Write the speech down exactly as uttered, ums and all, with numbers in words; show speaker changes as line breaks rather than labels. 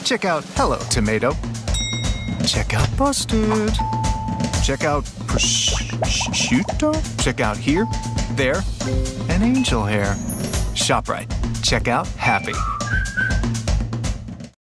Check out Hello Tomato. Check out Busted. Check out Prosciutto. Check out Here, There, and Angel Hair. ShopRite. Check out Happy.